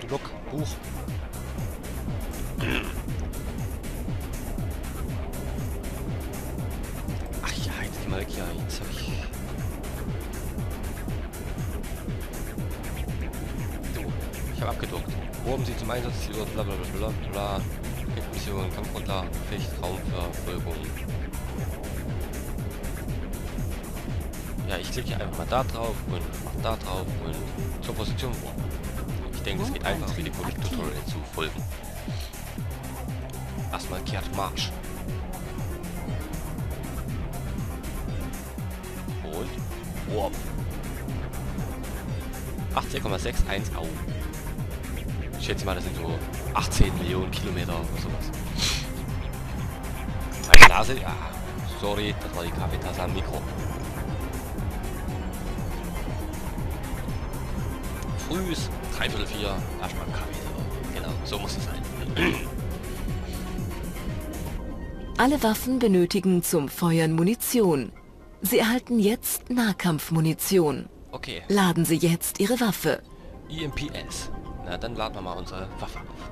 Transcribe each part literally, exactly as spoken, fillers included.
Logbuch. Ach ja, jetzt geh mal weg hier. Jetzt hab ich... So, ich habe abgedruckt. Wo haben Sie zum Einsatz Ziel bla bla bla bla bla. Mission, Kampfgrundlagen, Gefecht, Raumverfolgung. Ja, ich klicke einfach mal da drauf und mach da drauf und zur Position. Ich denke, es geht einfach, wie die Tutorial zu folgen. Erstmal kehrt Marsch. Und Warp. achtzehn Komma einundsechzig Au. Ich schätze mal, das sind so achtzehn Millionen Kilometer oder sowas. Meine Nase, ja, sorry, das war die Kaffeetasse am Mikro. Frühs, dreiviertel vier, erstmal Kaffee. Genau, so muss es sein. Alle Waffen benötigen zum Feuern Munition. Sie erhalten jetzt Nahkampfmunition. Okay. Laden Sie jetzt Ihre Waffe. E M P S. Na, dann laden wir mal unsere Waffe auf.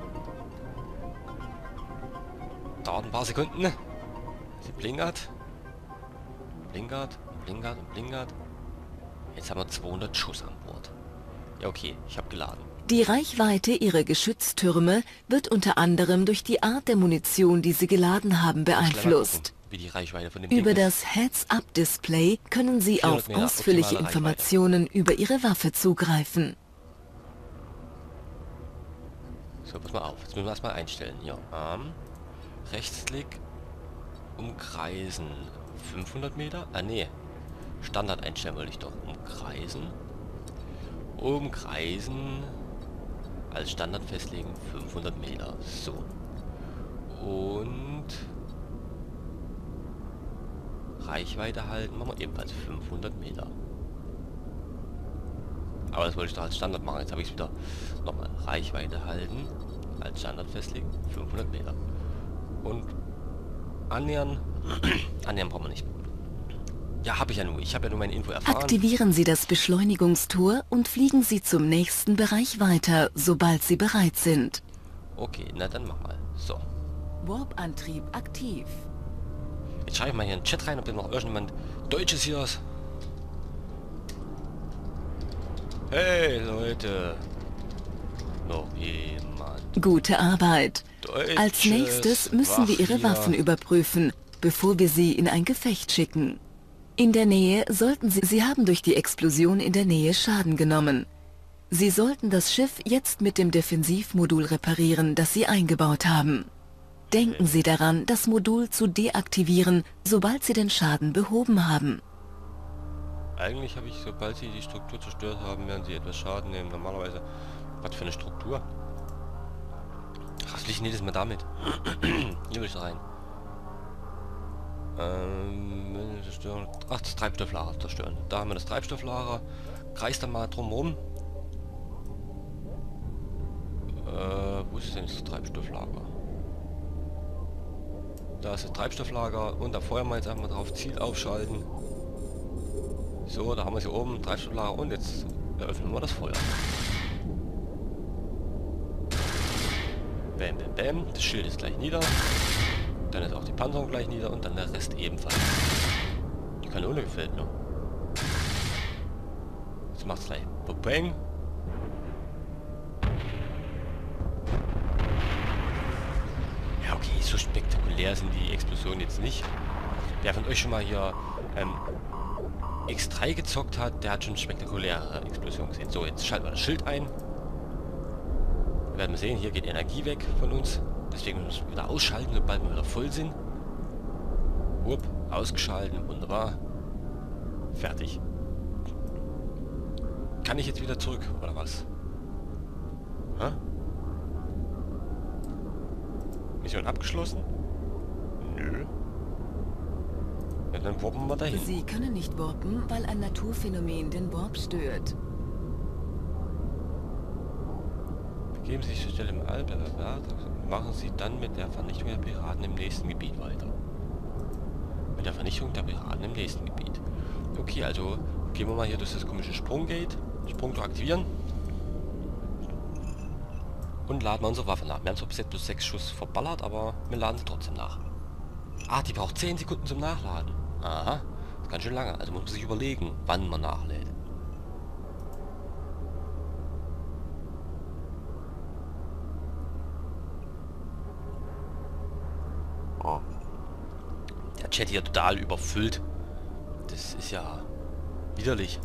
Dauert ein paar Sekunden. Sie blinkert. Blinkert, blinkert und blinkert. Jetzt haben wir zweihundert Schuss an Bord. Ja, okay, ich habe geladen. Die Reichweite Ihrer Geschütztürme wird unter anderem durch die Art der Munition, die Sie geladen haben, beeinflusst. Wie die Reichweite von dem Über Ding das Heads-Up-Display können Sie auf Meter ausführliche optimale Informationen über Ihre Waffe zugreifen. So, pass mal auf. Jetzt müssen wir erstmal einstellen. Hier, Arm, Rechtsklick, umkreisen, fünfhundert Meter. Ah, nee. Standard einstellen wollte ich doch. Umkreisen. Umkreisen. Als Standard festlegen, fünfhundert Meter. So. Und Reichweite halten, machen wir ebenfalls fünfhundert Meter. Aber das wollte ich doch als Standard machen. Jetzt habe ich es wieder nochmal. Reichweite halten, als Standard festlegen, fünfhundert Meter. Und annähern. Annähern brauchen wir nicht. Ja, habe ich ja nur. Ich habe ja nur meine Info erfahren. Aktivieren Sie das Beschleunigungstor und fliegen Sie zum nächsten Bereich weiter, sobald Sie bereit sind. Okay, na dann mach mal. So. Warp-Antrieb aktiv. Jetzt schreibe ich mal hier in den Chat rein, ob da noch irgendjemand Deutsches hier ist. Hey Leute. Noch jemand. Gute Arbeit. Deutsches Als nächstes müssen wir Ihre Waffen überprüfen, bevor wir sie in ein Gefecht schicken. In der Nähe sollten Sie... Sie haben durch die Explosion in der Nähe Schaden genommen. Sie sollten das Schiff jetzt mit dem Defensivmodul reparieren, das Sie eingebaut haben. Denken Sie daran, das Modul zu deaktivieren, sobald Sie den Schaden behoben haben. Eigentlich habe ich, sobald Sie die Struktur zerstört haben, werden Sie etwas Schaden nehmen. Normalerweise... Was für eine Struktur? Was will ich denn jedes Mal damit? Hier will ich rein. Ähm, zerstören. Ach, das Treibstofflager zerstören. Da haben wir das Treibstofflager. Kreist da mal drum rum. Äh, wo ist denn das Treibstofflager? Da ist das Treibstofflager und da feuern wir jetzt einfach mal drauf. Ziel aufschalten. So, da haben wir sie oben. Treibstofflager und jetzt eröffnen wir das Feuer. Bam, bam, bam. Das Schild ist gleich nieder. Dann ist auch die Panzerung gleich nieder und dann der Rest ebenfalls. Die Kanone gefällt mir. Jetzt macht's gleich Bang. Ja, okay, so spektakulär sind die Explosionen jetzt nicht. Wer von euch schon mal hier ähm, X drei gezockt hat, der hat schon spektakuläre Explosionen gesehen. So, jetzt schalten wir das Schild ein. Wir werden sehen, hier geht Energie weg von uns. Deswegen müssen wir wieder ausschalten, sobald wir wieder voll sind. Upp, ausgeschalten, wunderbar. Fertig. Kann ich jetzt wieder zurück, oder was? Hä? Mission abgeschlossen? Nö. Ja, dann warpen wir dahin. Sie können nicht warpen, weil ein Naturphänomen den Warp stört. Begeben Sie sich zur Stelle im All, bla bla bla. Machen Sie dann mit der Vernichtung der Piraten im nächsten Gebiet weiter. Mit der Vernichtung der Piraten im nächsten Gebiet. Okay, also gehen wir mal hier durch das komische Sprunggate. Sprungtor aktivieren. Und laden wir unsere Waffe nach. Wir haben zwar bis jetzt bloß sechs Schuss verballert, aber wir laden sie trotzdem nach. Ah, die braucht zehn Sekunden zum Nachladen. Aha, das ist ganz schön lange. Also muss man sich überlegen, wann man nachlädt. Oh. Der Chat hier total überfüllt. Das ist ja widerlich.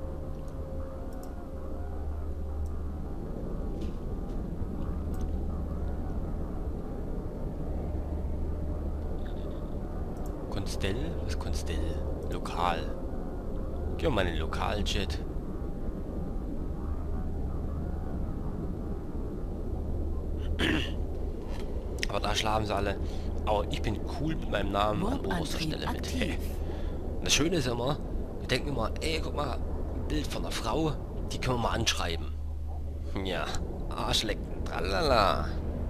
Konstell? Was Konstell? Lokal. Gehen wir mal in den lokalen Chat. Aber da schlafen sie alle. Aber ich bin cool mit meinem Namen an oberster Stelle mit. Hey. Und das Schöne ist immer, wir denken immer, ey, guck mal, ein Bild von einer Frau, die können wir mal anschreiben. Ja, Arschlecken, tralala.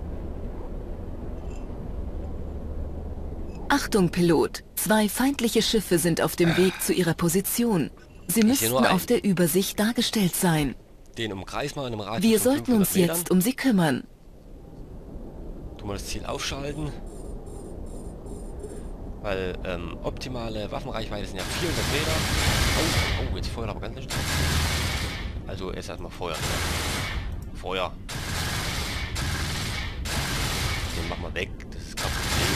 Achtung, Pilot! Zwei feindliche Schiffe sind auf dem Weg zu ihrer Position. Sie müssten auf der Übersicht dargestellt sein. Den umkreis mal in einem Radius. Wir sollten uns jetzt um sie kümmern. Tu mal das Ziel aufschalten. Weil ähm, optimale Waffenreichweite sind ja vierhundert Meter. Oh, oh, jetzt feuert aber ganz nicht. Also erst erstmal Feuer. Feuer. Den machen wir weg. Das ist kein Problem.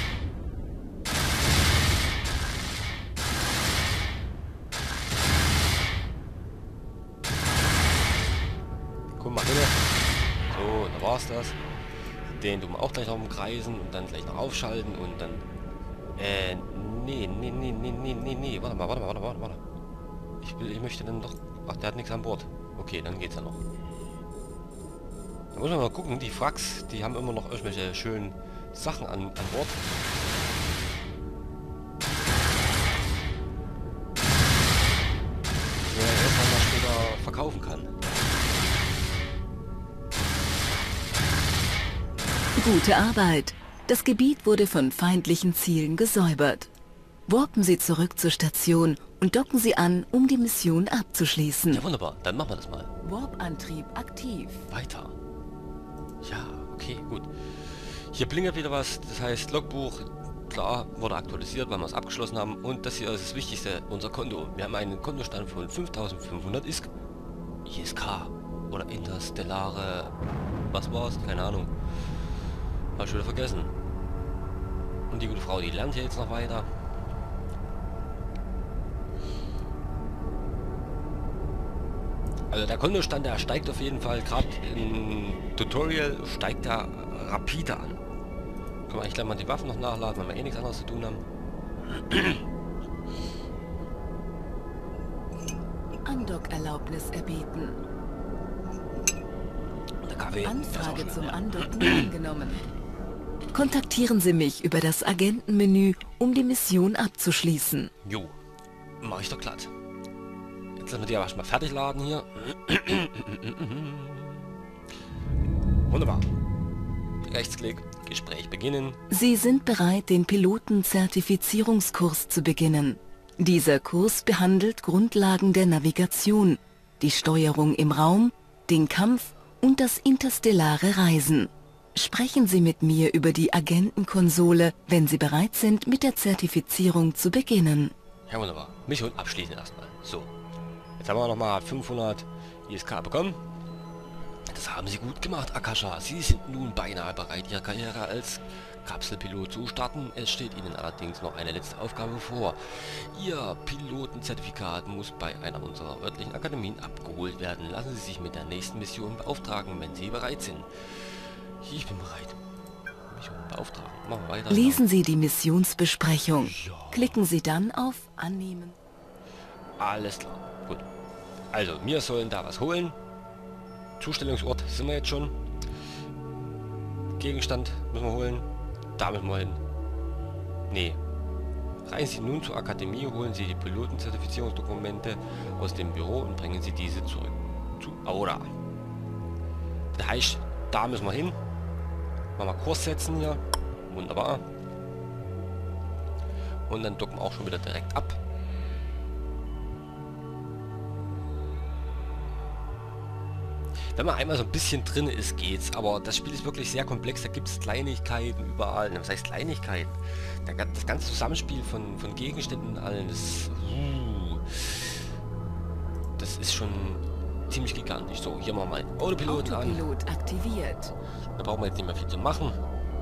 Guck mal, bitte. So, da war's das. Den tun wir auch gleich noch umkreisen und dann gleich noch aufschalten und dann... Äh, nee, nee, nee, nee, nee, nee, nee. Warte mal, warte mal, warte mal, warte. Ich will, ich möchte dann doch... Ach, der hat nichts an Bord. Okay, dann geht's ja noch. Da muss man mal gucken, die Wracks, die haben immer noch irgendwelche schönen Sachen an, an Bord. Die man ja erstmal mal später verkaufen kann. Gute Arbeit. Das Gebiet wurde von feindlichen Zielen gesäubert. Warpen Sie zurück zur Station und docken Sie an, um die Mission abzuschließen. Ja, wunderbar. Dann machen wir das mal. Warp-Antrieb aktiv. Weiter. Ja, okay, gut. Hier blinkt wieder was. Das heißt, Logbuch, klar, wurde aktualisiert, weil wir es abgeschlossen haben. Und das hier ist das Wichtigste, unser Konto. Wir haben einen Kontostand von fünftausendfünfhundert I S K. I S K. Oder interstellare... Was war's? Keine Ahnung. Hab ich wieder vergessen. Und die gute Frau, die lernt hier jetzt noch weiter. Also der Kontostand, der steigt auf jeden Fall. Gerade im Tutorial steigt er rapide an. Können wir eigentlich gleich mal die Waffen noch nachladen, weil wir eh nichts anderes zu tun haben. Andockerlaubnis erbeten. Der Kaffee. Anfrage zum Andocken angenommen. Kontaktieren Sie mich über das Agentenmenü, um die Mission abzuschließen. Jo, mach ich doch glatt. Jetzt lassen wir die aber erstmal fertig laden hier. Wunderbar. Rechtsklick, Gespräch beginnen. Sie sind bereit, den Pilotenzertifizierungskurs zu beginnen. Dieser Kurs behandelt Grundlagen der Navigation, die Steuerung im Raum, den Kampf und das interstellare Reisen. Sprechen Sie mit mir über die Agentenkonsole, wenn Sie bereit sind, mit der Zertifizierung zu beginnen. Ja, wunderbar. Mission abschließen erstmal. So. Jetzt haben wir nochmal fünfhundert I S K bekommen. Das haben Sie gut gemacht, Akasha. Sie sind nun beinahe bereit, Ihre Karriere als Kapselpilot zu starten. Es steht Ihnen allerdings noch eine letzte Aufgabe bevor. Ihr Pilotenzertifikat muss bei einer unserer örtlichen Akademien abgeholt werden. Lassen Sie sich mit der nächsten Mission beauftragen, wenn Sie bereit sind. Ich bin bereit. Mission beauftragen. Machen wir weiter. Lesen Sie die Missionsbesprechung. Ja. Klicken Sie dann auf Annehmen. Alles klar. Gut. Also, wir sollen da was holen. Zustellungsort sind wir jetzt schon. Gegenstand müssen wir holen. Da müssen wir hin. Nee. Reisen Sie nun zur Akademie, holen Sie die Pilotenzertifizierungsdokumente aus dem Büro und bringen Sie diese zurück zu Aura. Das heißt, da müssen wir hin. Machen wir Kurs setzen hier. Wunderbar. Und dann docken wir auch schon wieder direkt ab. Wenn man einmal so ein bisschen drin ist, geht's. Aber das Spiel ist wirklich sehr komplex. Da gibt es Kleinigkeiten überall. Was heißt Kleinigkeiten? Das ganze Zusammenspiel von, von Gegenständen und allen, das, uh, das ist schon ziemlich gigantisch. So, hier machen wir mal Autopiloten an. Autopilot aktiviert. Da brauchen wir jetzt nicht mehr viel zu machen.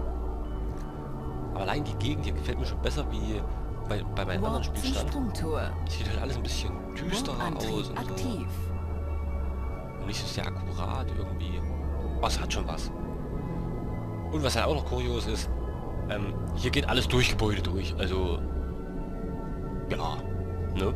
Aber allein die Gegend hier gefällt mir schon besser wie bei, bei meinem anderen Spielstand. Sieht halt alles ein bisschen düsterer aus und aktiv. so. Und nicht so sehr akkurat irgendwie. Oh, es hat schon was. Und was halt auch noch kurios ist, ähm, hier geht alles durch Gebäude durch. Also, ja, ne?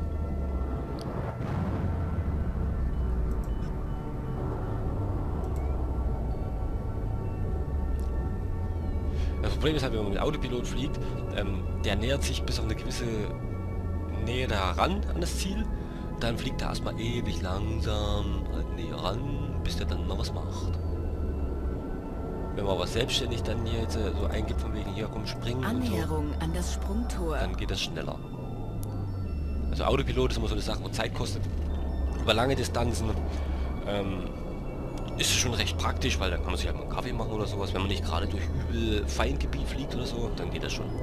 Das Problem ist halt, wenn man mit dem Autopilot fliegt, ähm, der nähert sich bis auf eine gewisse Nähe da ran an das Ziel. Dann fliegt er erstmal ewig langsam halt näher ran, bis der dann mal was macht. Wenn man was selbstständig dann hier jetzt so eingibt, von wegen hier komm springen Annäherung und so, an das Sprungtor. dann geht das schneller. Also Autopilot ist immer so eine Sache, wo Zeit kostet. Über lange Distanzen ähm, ist es schon recht praktisch, weil da kann man sich halt mal einen Kaffee machen oder sowas. Wenn man nicht gerade durch übel Feindgebiet fliegt oder so, dann geht das schon.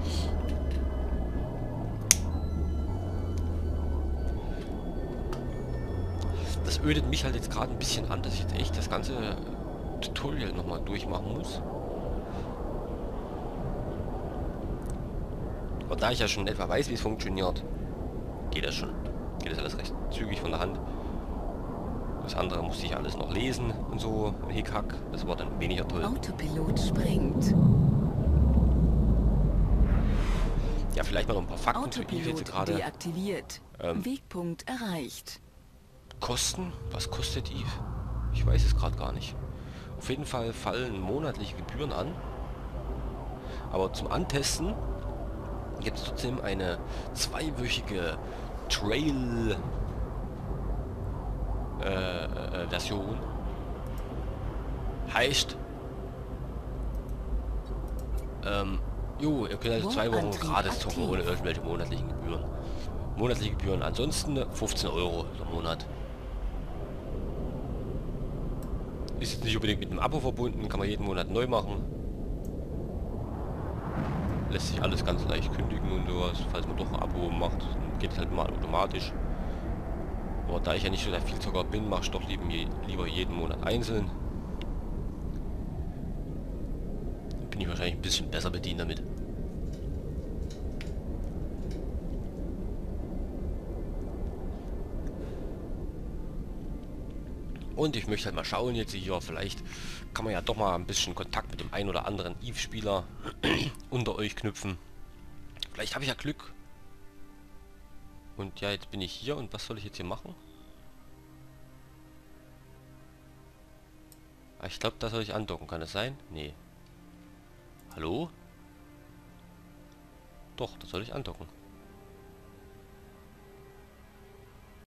Das ödet mich halt jetzt gerade ein bisschen an, dass ich jetzt echt das ganze Tutorial nochmal durchmachen muss. Aber da ich ja schon in etwa weiß, wie es funktioniert, geht das schon. Geht das alles recht zügig von der Hand. Das andere musste ich alles noch lesen und so, Hickhack, das war dann weniger toll. Autopilot springt. Ja, vielleicht mal noch ein paar Fakten zu Eve jetzt gerade. Deaktiviert. Ähm, Wegpunkt erreicht. Kosten? Was kostet Eve? Ich weiß es gerade gar nicht. Auf jeden Fall fallen monatliche Gebühren an. Aber zum Antesten gibt es trotzdem eine zweiwöchige Trail äh, äh, Version. Heißt, ähm, jo, ihr könnt also zwei Wochen gratis zocken ohne irgendwelche monatlichen Gebühren. Monatliche Gebühren ansonsten fünfzehn Euro im Monat. Ist jetzt nicht unbedingt mit einem Abo verbunden, kann man jeden Monat neu machen. Lässt sich alles ganz leicht kündigen und sowas. Falls man doch ein Abo macht, dann geht es halt mal automatisch. Aber da ich ja nicht so der Vielzocker bin, mache ich doch lieber, lieber jeden Monat einzeln. Dann bin ich wahrscheinlich ein bisschen besser bedient damit. Und ich möchte halt mal schauen jetzt hier, vielleicht kann man ja doch mal ein bisschen Kontakt mit dem einen oder anderen Eve-Spieler unter euch knüpfen. Vielleicht habe ich ja Glück. Und ja, jetzt bin ich hier und was soll ich jetzt hier machen? Ah, ich glaube, da soll ich andocken, kann das sein? Nee. Hallo? Doch, da soll ich andocken.